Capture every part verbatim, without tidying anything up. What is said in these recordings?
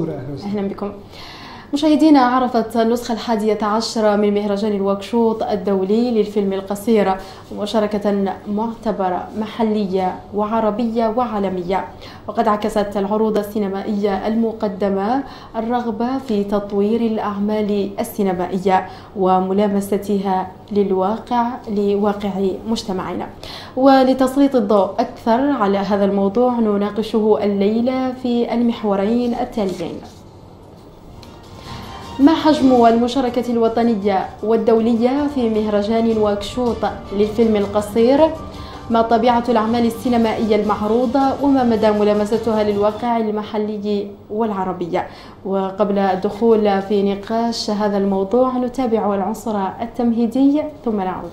أهلا بكم. مشاهدينا، عرفت النسخة الحادية عشرة من مهرجان الواكشوط الدولي للفيلم القصير مشاركة معتبرة محلية وعربية وعالمية، وقد عكست العروض السينمائية المقدمة الرغبة في تطوير الأعمال السينمائية وملامستها للواقع لواقع مجتمعنا. ولتسليط الضوء أكثر على هذا الموضوع نناقشه الليلة في المحورين التاليين: ما حجم المشاركة الوطنية والدولية في مهرجان واكشوط للفيلم القصير؟ ما طبيعة الأعمال السينمائية المعروضة؟ وما مدى ملامستها للواقع المحلي والعربي؟ وقبل الدخول في نقاش هذا الموضوع نتابع العنصر التمهيدي ثم نعود.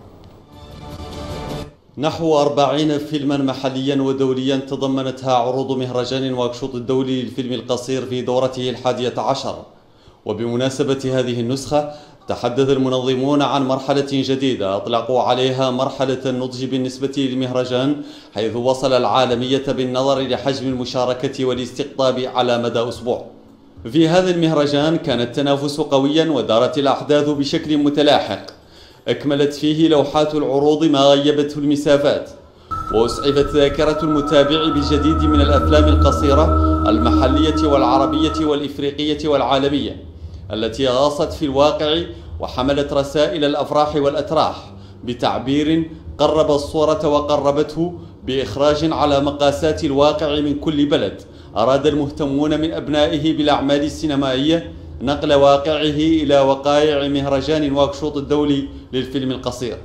نحو أربعين فيلما محليا ودوليا تضمنتها عروض مهرجان واكشوط الدولي للفيلم القصير في دورته الحادية عشر. وبمناسبة هذه النسخة تحدث المنظمون عن مرحلة جديدة أطلقوا عليها مرحلة النضج بالنسبة للمهرجان، حيث وصل العالمية بالنظر لحجم المشاركة والاستقطاب على مدى أسبوع. في هذا المهرجان كان التنافس قويا ودارت الأحداث بشكل متلاحق، أكملت فيه لوحات العروض ما غيبته المسافات، وأسعفت ذاكرة المتابع بالجديد من الأفلام القصيرة المحلية والعربية والإفريقية والعالمية التي غاصت في الواقع وحملت رسائل الأفراح والأتراح بتعبير قرب الصورة وقربته بإخراج على مقاسات الواقع من كل بلد. أراد المهتمون من أبنائه بالأعمال السينمائية نقل واقعه إلى وقائع مهرجان واكشوط الدولي للفيلم القصير.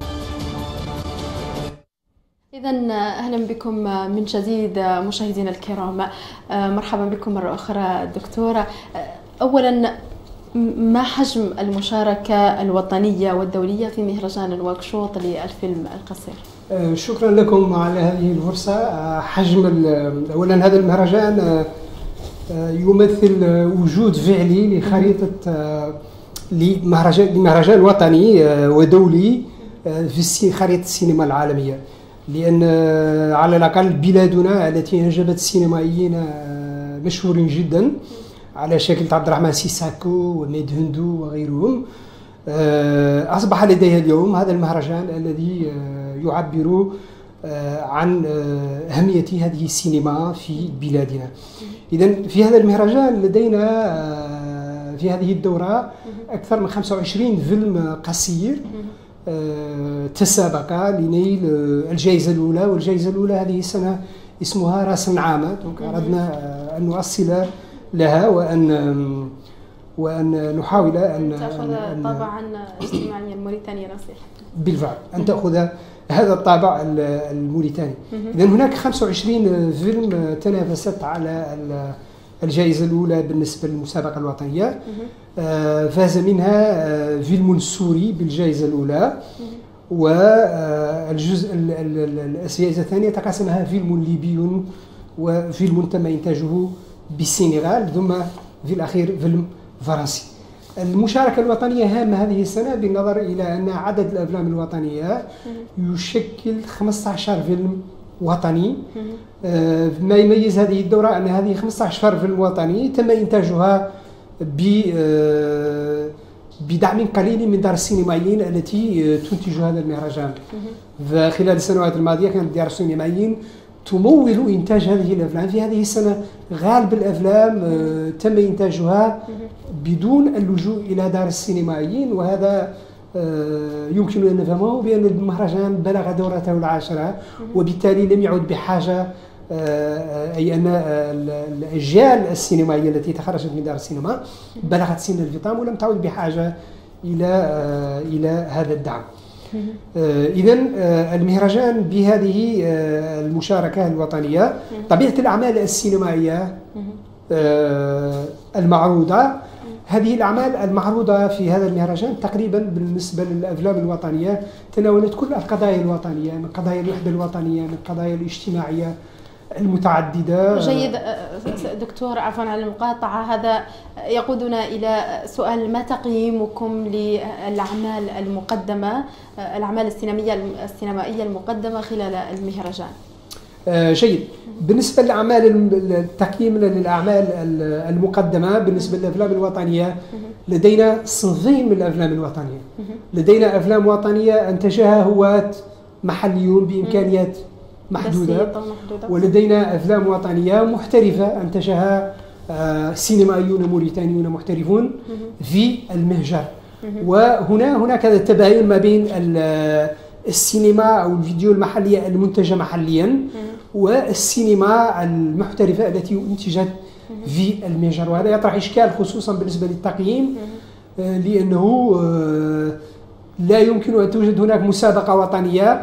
إذن أهلا بكم من جديد مشاهدينا الكرام، مرحبا بكم مرة أخرى دكتورة. أولا، ما حجم المشاركة الوطنية والدولية في مهرجان الواكشوط للفيلم القصير؟ شكرا لكم على هذه الفرصة. حجم أولا هذا المهرجان يمثل وجود فعلي لخريطة لمهرجان لمهرجان وطني ودولي في خريطة السينما العالمية، لأن على الأقل بلادنا التي أنجبت سينمائيين مشهورين جدا على شكل عبد الرحمن سيساكو وميد هندو وغيرهم، أصبح لديها اليوم هذا المهرجان الذي يعبر عن أهمية هذه السينما في بلادنا. إذن في هذا المهرجان لدينا في هذه الدورة أكثر من خمسة وعشرين فيلم قصير تسابق لنيل الجائزة الأولى، والجائزة الأولى هذه السنة اسمها رأس العامة. أردنا أن نؤصل لها وأن وأن نحاول أن تأخذ طابعا اجتماعيا موريتانيا نصيحة. بالفعل أن تأخذ هذا الطابع الموريتاني. إذا هناك خمسة وعشرين فيلم تنافست على الجائزة الأولى بالنسبة للمسابقة الوطنية. فاز منها فيلم سوري بالجائزة الأولى، والجزء الجائزة الثانية تقاسمها فيلم ليبي وفيلم تم إنتاجه بالسنغال، ثم في الأخير فيلم فرنسي. المشاركة الوطنية هامة هذه السنة بالنظر إلى أن عدد الأفلام الوطنية يشكل خمسة عشر فيلم وطني. ما يميز هذه الدورة أن هذه خمسة عشر فيلم وطني تم إنتاجها بدعم قليل من دار السينمائيين التي تنتج هذا المهرجان. فخلال السنوات الماضية كانت دار السينمائيين تمول إنتاج هذه الأفلام. في هذه السنة غالب الأفلام تم إنتاجها بدون اللجوء إلى دار السينمائيين، وهذا يمكن أن نفهمه بأن المهرجان بلغ دورته العاشرة، وبالتالي لم يعد بحاجة، أي أن الأجيال السينمائية التي تخرجت من دار السينما بلغت سن الفطام ولم تعد بحاجة إلى إلى هذا الدعم. إذن المهرجان بهذه المشاركة الوطنية، طبيعة الأعمال السينمائية المعروضة، هذه الأعمال المعروضة في هذا المهرجان تقريبا بالنسبة للأفلام الوطنية تناولت كل القضايا الوطنية، من قضايا الوحدة الوطنية، من قضايا الاجتماعية المتعددة. جيد دكتور، عفوا على المقاطعة، هذا يقودنا إلى سؤال: ما تقييمكم للأعمال المقدمة، الأعمال السينمائية السينمائية المقدمة خلال المهرجان؟ جيد. بالنسبة للأعمال التقييم للأعمال المقدمة بالنسبة للأفلام الوطنية، لدينا صنفين من الأفلام الوطنية. لدينا أفلام وطنية أنتجها هواة محليون بإمكانيات محدودة، ولدينا أفلام وطنية محترفة أنتجها سينمائيون موريتانيون محترفون في المهجر. وهنا هناك هذا التباين ما بين السينما أو الفيديو المحلية المنتجة محليا والسينما المحترفة التي أنتجت في المهجر، وهذا يطرح إشكال خصوصا بالنسبة للتقييم، لأنه لا يمكن أن توجد هناك مسابقة وطنية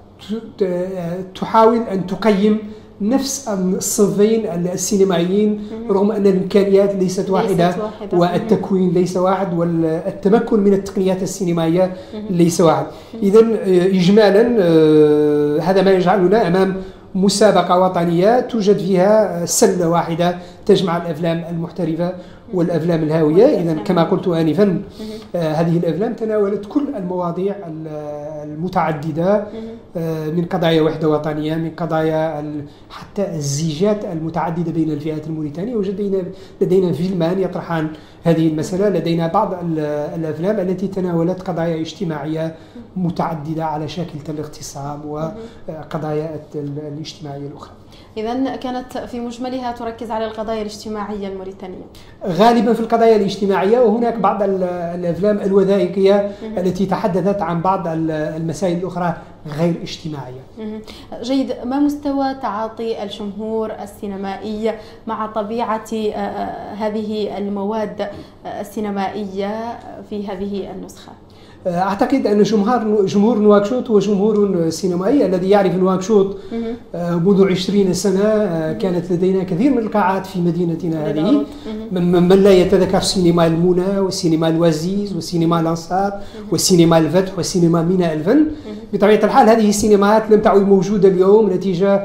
تحاول أن تقيم نفس الصنفين السينمائيين، رغم أن الإمكانيات ليست واحدة, ليست واحدة والتكوين ليس واحد والتمكن من التقنيات السينمائية ليس واحد. إذن إجمالا هذا ما يجعلنا أمام مسابقة وطنية توجد فيها سلة واحدة تجمع الأفلام المحترفة والأفلام الهاوية. إذن كما قلت آنفا هذه الأفلام تناولت كل المواضيع المتعددة من قضايا وحدة وطنية، من قضايا حتى الزيجات المتعددة بين الفئات الموريتانية. وجدنا لدينا فيلمان يطرحان هذه المسألة، لدينا بعض الأفلام التي تناولت قضايا اجتماعية متعددة على شاكلة الاغتصاب وقضايا الاجتماعية الأخرى. إذن كانت في مجملها تركز على القضايا الاجتماعية الموريتانية غالبا في القضايا الاجتماعية، وهناك بعض الأفلام الوثائقية التي تحدثت عن بعض المسائل الأخرى غير اجتماعية. جيد. ما مستوى تعاطي الجمهور السينمائي مع طبيعة هذه المواد السينمائية في هذه النسخة؟ أعتقد أن جمهور جمهور نواكشوط هو جمهور سينمائي الذي يعرف نواكشوط منذ عشرين سنة. كانت لدينا كثير من القاعات في مدينتنا هذه، من لا يتذكر سينما المنى وسينما الوزيز وسينما الأنصار وسينما الفتح وسينما ميناء الفن. بطبيعة الحال هذه السينمات لم تعد موجودة اليوم نتيجة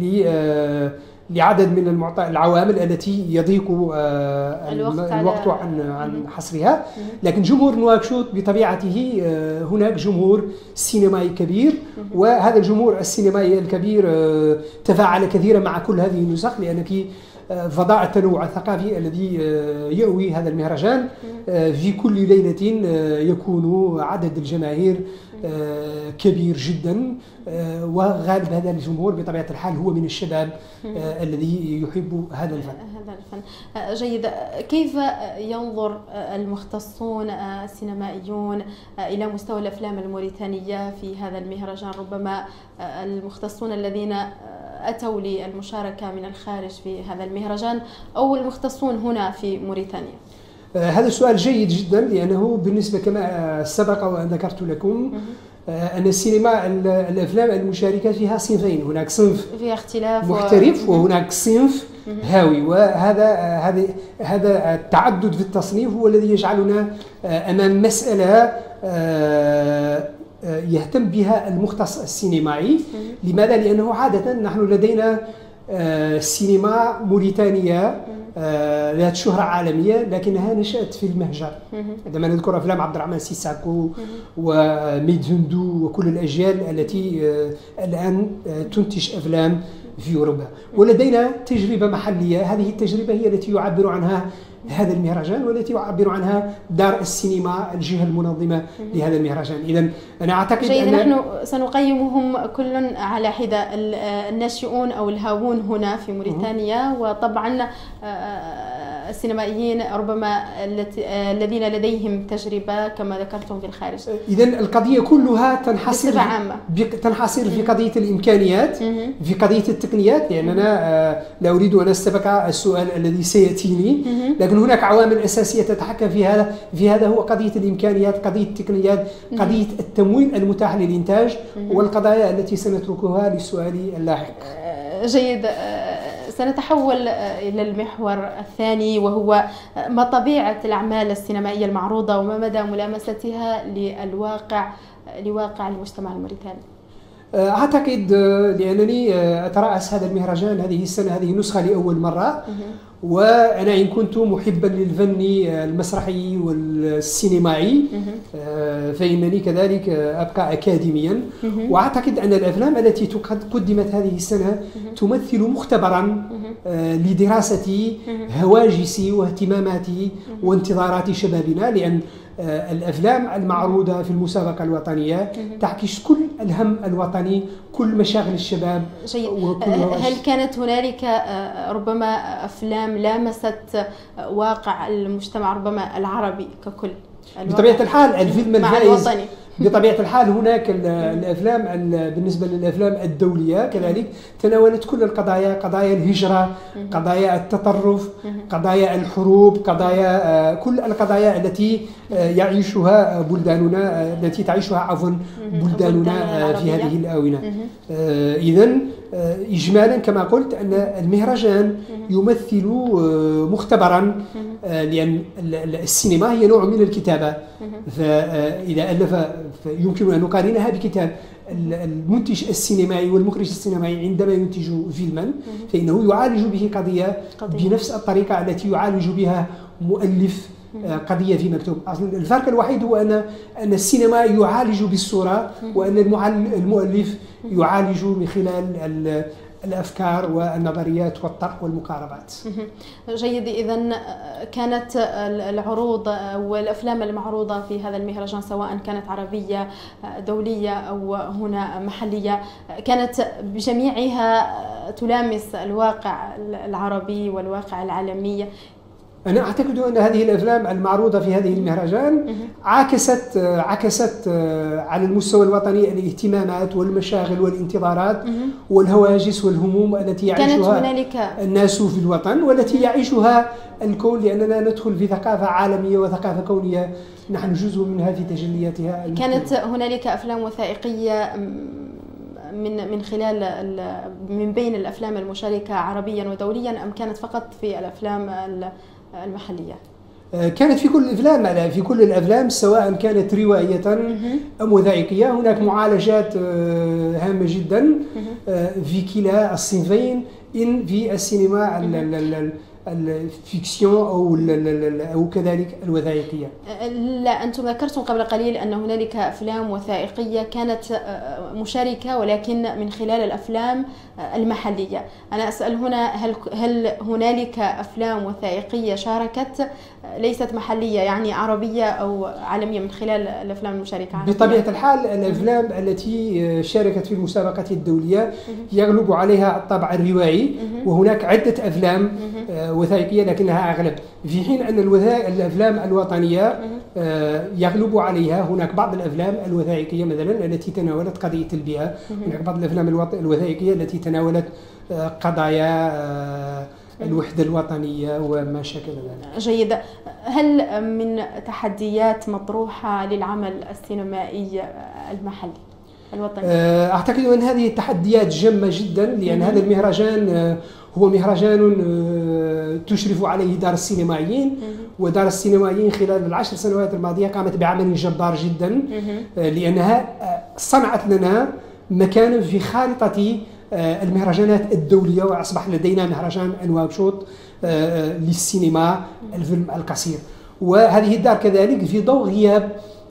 ل لعدد من العوامل التي يضيق الوقت, الوقت عن عن حصرها. لكن جمهور نواكشوط بطبيعته هناك جمهور سينمائي كبير، وهذا الجمهور السينمائي الكبير تفاعل كثيرا مع كل هذه النسخ، لأن في فضاء التنوع الثقافي الذي يأوي هذا المهرجان في كل ليلة يكون عدد الجماهير كبير جدا، وغالب هذا الجمهور بطبيعة الحال هو من الشباب الذي يحب هذا الفن. هذا الفن جيد. كيف ينظر المختصون السينمائيون إلى مستوى الأفلام الموريتانية في هذا المهرجان؟ ربما المختصون الذين أتوا للمشاركة من الخارج في هذا المهرجان أو المختصون هنا في موريتانيا. هذا السؤال جيد جدا، لأنه بالنسبة كما سبق وأن ذكرت لكم أن السينما الأفلام المشاركة فيها صنفين، هناك صنف فيها اختلاف محترف و... وهناك صنف هاوي، وهذا هذا هذا التعدد في التصنيف هو الذي يجعلنا أمام مسألة يهتم بها المختص السينمائي. لماذا؟ لأنه عادة نحن لدينا سينما موريتانية ذات شهرة عالمية لكنها نشأت في المهجر. عندما نذكر أفلام عبد الرحمن سيساكو وميد هندو وكل الأجيال التي الآن تنتج أفلام في أوروبا، ولدينا تجربة محلية. هذه التجربة هي التي يعبر عنها هذا المهرجان والتي يعبر عنها دار السينما الجهة المنظمة لهذا المهرجان. إذن أنا أعتقد جيد. أن نحن سنقيمهم كل على حدة، الناشئون أو الهاوون هنا في موريتانيا، وطبعا السينمائيين ربما الذين لديهم تجربة كما ذكرتم في الخارج. إذن القضية كلها تنحصر تنحصر في قضية الإمكانيات، في قضية التقنيات، لأننا لا أريد أن أستبق السؤال الذي سيأتيني، لكن هناك عوامل أساسية تتحكم في هذا في هذا هو قضية الإمكانيات، قضية التقنيات، قضية التمويل المتاح للإنتاج، والقضايا التي سنتركها للسؤال اللاحق. جيد. سنتحول إلى المحور الثاني، وهو ما طبيعة الأعمال السينمائية المعروضة وما مدى ملامستها للواقع لواقع المجتمع الموريتاني. أعتقد لأنني أترأس هذا المهرجان هذه السنة، هذه النسخة لأول مرة، وأنا إن كنت محبا للفن المسرحي والسينمائي فإنني كذلك أبقى أكاديميا، وأعتقد أن الأفلام التي قدمت هذه السنة تمثل مختبرا لدراسة هواجس واهتمامات وانتظارات شبابنا، لأن الأفلام المعروضة في المسابقة الوطنية تعكس كل الهم الوطني، كل مشاغل الشباب. جيد. هل كانت هنالك ربما أفلام لامست واقع المجتمع ربما العربي ككل؟ بطبيعة الحال الفيلم الفائز بطبيعة الحال هناك الأفلام بالنسبة للأفلام الدولية كذلك تناولت كل القضايا، قضايا الهجرة، قضايا التطرف، قضايا الحروب، قضايا كل القضايا التي يعيشها بلداننا التي تعيشها عفوا بلداننا في هذه الآونة. إذن إجمالا كما قلت أن المهرجان يمثل مختبرا، لأن السينما هي نوع من الكتابة، فإذا ألف يمكن أن نقارنها بكتاب. المنتج السينمائي والمخرج السينمائي عندما ينتج فيلما فإنه يعالج به قضية بنفس الطريقة التي يعالج بها مؤلف قضية في مكتوب. الفرق الوحيد هو أن أن السينما يعالج بالصورة، وأن المؤلف يعالج من خلال الأفكار والنظريات والطرح والمقاربات. جيد. إذن كانت العروض والأفلام المعروضة في هذا المهرجان سواء كانت عربية دولية أو هنا محلية كانت بجميعها تلامس الواقع العربي والواقع العالمي. أنا أعتقد أن هذه الأفلام المعروضة في هذه المهرجان عكست عكست على المستوى الوطني الاهتمامات والمشاغل والانتظارات والهواجس والهموم التي يعيشها الناس في الوطن والتي يعيشها الكون، لأننا ندخل في ثقافة عالمية وثقافة كونية نحن جزء منها في تجلياتها. كانت هنالك أفلام وثائقية من من خلال من بين الأفلام المشاركة عربيا ودوليا، أم كانت فقط في الأفلام المحلية؟ كانت في كل الأفلام، في كل الأفلام سواء كانت روائية أم وثائقية. هناك معالجات هامة جدا في كلا الصنفين، إن في السينما الفيكسيون أو أو كذلك الوثائقية. لا، أنتم ذكرتم قبل قليل أن هنالك أفلام وثائقية كانت مشاركة ولكن من خلال الأفلام المحلية. أنا أسأل هنا هل هل هنالك أفلام وثائقية شاركت ليست محلية يعني عربية أو عالمية من خلال الأفلام المشاركة عربية؟ بطبيعة الحال الأفلام التي شاركت في المسابقة الدولية يغلب عليها الطابع الروائي، وهناك عدة أفلام وثائقية لكنها أغلب، في حين أن الأفلام الوطنية يغلب عليها هناك بعض الأفلام الوثائقية مثلا التي تناولت قضية البيئة، هناك بعض الأفلام الوثائقية التي تناولت قضايا الوحدة الوطنية وما شاكل ذلك. جيد. هل من تحديات مطروحة للعمل السينمائي المحلي الوطني؟ أعتقد أن هذه التحديات جمة جدا، لأن هذا المهرجان هو مهرجان تشرف عليه دار السينمائيين، ودار السينمائيين خلال العشر سنوات الماضية قامت بعمل جبار جدا، لأنها صنعت لنا مكانا في خارطة المهرجانات الدولية، وأصبح لدينا مهرجان نواكشوط للسينما الفيلم القصير. وهذه الدار كذلك في ضوء غياب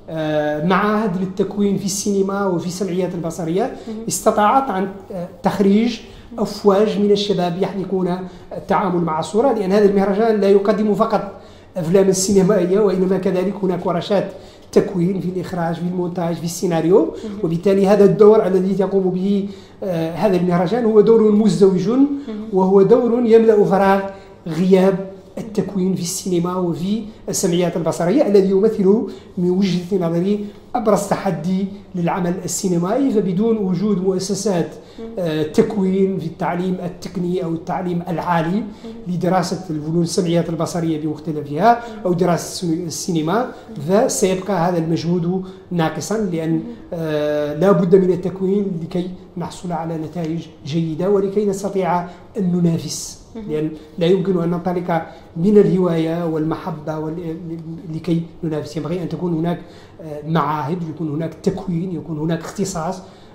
معاهد للتكوين في السينما وفي السمعيات البصرية استطاعت عن تخريج أفواج من الشباب يحركون التعامل مع الصورة، لأن هذا المهرجان لا يقدم فقط أفلام السينمائية وإنما كذلك هناك ورشات تكوين في الإخراج في المونتاج في السيناريو. وبالتالي هذا الدور الذي يقوم به آه هذا المهرجان هو دور مزدوج، وهو دور يملأ فراغ غياب التكوين في السينما وفي السمعيات البصرية، الذي يمثل من وجهة نظري أبرز تحدي للعمل السينمائي. فبدون وجود مؤسسات آه تكوين في التعليم التقني أو التعليم العالي لدراسة الفنون السمعيات البصرية بمختلفها أو دراسة السينما، فسيبقى هذا المجهود ناقصا، لأن آه لا بد من التكوين لكي نحصل على نتائج جيدة ولكي نستطيع أن ننافس، لأن لا يمكن أن ننطلق من الهواية والمحبة لكي ننافس. ينبغي أن تكون هناك معاهد، يكون هناك تكوين، يكون هناك اختصاص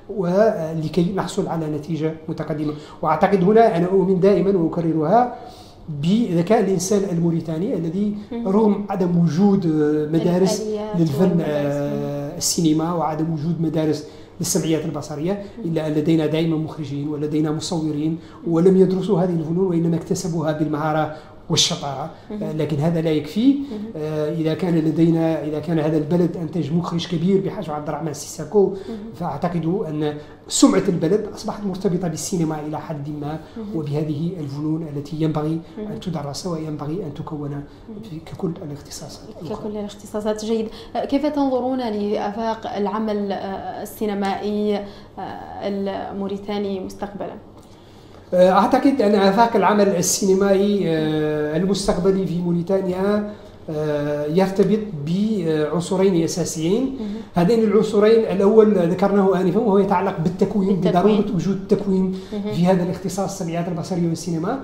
ولكي نحصل على نتيجة متقدمة. وأعتقد هنا أنا أؤمن دائما وأكررها بذكاء الإنسان الموريتاني الذي رغم عدم وجود مدارس للفن السينما وعدم وجود مدارس للسمعيات البصرية، إلا أن لدينا دائما مخرجين ولدينا مصورين ولم يدرسوا هذه الفنون وإنما اكتسبوها بالمهارة والشطارة. لكن هذا لا يكفي. إذا كان لدينا إذا كان هذا البلد أنتج مخرج كبير بحجم عبد الرحمن السيساكو، فأعتقد أن سمعة البلد أصبحت مرتبطة بالسينما إلى حد ما وبهذه الفنون التي ينبغي أن تدرس وينبغي أن تكون ككل الاختصاصات ككل الاختصاصات. جيد. كيف تنظرون لآفاق العمل السينمائي الموريتاني مستقبلا؟ أعتقد أن آفاق العمل السينمائي المستقبلي في موريتانيا يرتبط بعصورين أساسيين. هذين العصورين الأول ذكرناه آنفا وهو يتعلق بالتكوين، بضرورة وجود تكوين في هذا الاختصاص السمعيات البصرية والسينما.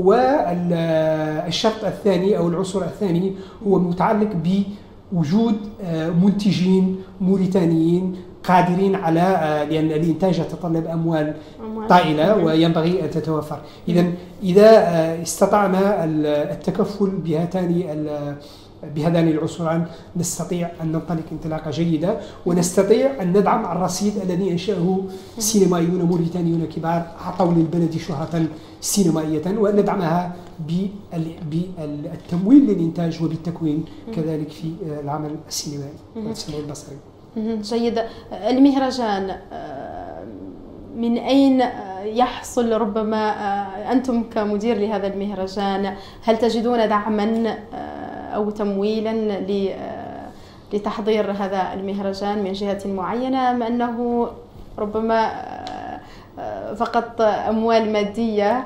والشرط الثاني أو العنصر الثاني هو متعلق بوجود منتجين موريتانيين قادرين على، لأن الإنتاج يتطلب أموال طائلة وينبغي أن تتوفر. إذا إذا استطعنا التكفل بهاتان بهذان العنصران نستطيع أن ننطلق انطلاقة جيدة، ونستطيع أن ندعم الرصيد الذي أنشأه سينمائيون موريتانيون كبار أعطوا للبلد شهرة سينمائية، وأن ندعمها بالتمويل للإنتاج وبالتكوين كذلك في العمل السينمائي والسينما البصري. جيد. المهرجان من أين يحصل؟ ربما أنتم كمدير لهذا المهرجان هل تجدون دعما أو تمويلا لتحضير هذا المهرجان من جهة معينة، أم أنه ربما فقط أموال مادية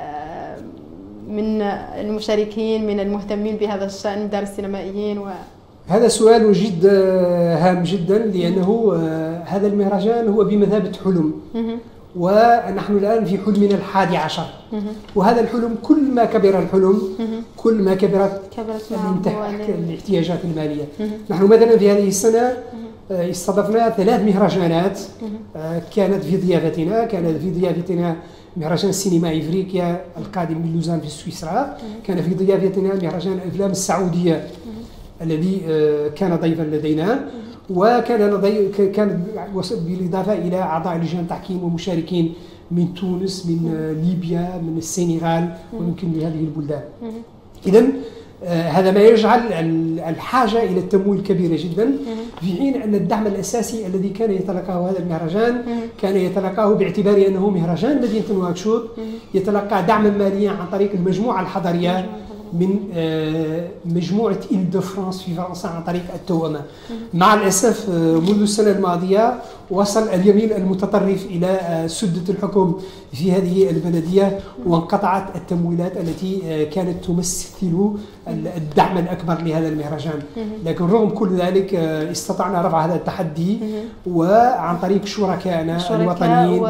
من المشاركين من المهتمين بهذا الشأن من دار السينمائيين؟ و هذا سؤال جد هام جدا، لأنه هذا المهرجان هو بمثابة حلم، ونحن الآن في حلمنا الحادي عشر. وهذا الحلم كل ما كبر الحلم كل ما كبرت الاحتياجات المالية. نحن مثلا في هذه السنة استضفنا ثلاث مهرجانات كانت في ضيافتنا. كانت في ضيافتنا مهرجان السينما إفريقيا القادم من لوزان في سويسرا، كان في ضيافتنا مهرجان الأفلام السعودية الذي كان ضيفا لدينا، وكان كان بالإضافة إلى أعضاء لجان تحكيم ومشاركين من تونس، من ليبيا، من السنغال ويمكن من هذه البلدان. إذن هذا ما يجعل الحاجة إلى التمويل كبيرة جدا، في حين أن الدعم الأساسي الذي كان يتلقاه هذا المهرجان كان يتلقاه باعتبار أنه مهرجان مدينة نواكشوط، يتلقى دعما ماليا عن طريق المجموعة الحضرية من مجموعة إل دو فرانس في فرنسا عن طريق التوأمة. مع الأسف منذ السنة الماضية وصل اليمين المتطرف إلى سدة الحكم في هذه البلدية، وانقطعت التمويلات التي كانت تمثل الدعم الأكبر لهذا المهرجان. لكن رغم كل ذلك استطعنا رفع هذا التحدي، وعن طريق شركائنا الوطنيين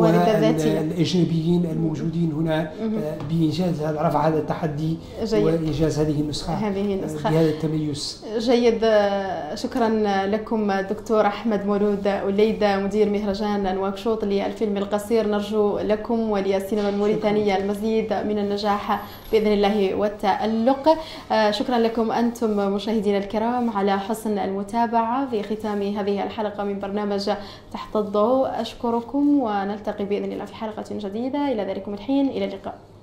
والأجنبيين الموجودين هنا بإنجاز هذا رفع هذا التحدي وإنجاز هذه النسخة هذه النسخة بهذا التميز. جيد. شكرا لكم دكتور أحمد مولود وليدة مدير مهرجان نواكشوط للفيلم القصير. نرجو لكم وللسينما الموريتانية المزيد من النجاح بإذن الله والتألق. شكرا لكم أنتم مشاهدينا الكرام على حسن المتابعة في ختام هذه الحلقة من برنامج تحت الضوء. أشكركم ونلتقي بإذن الله في حلقة جديدة. إلى ذلكم الحين، إلى اللقاء.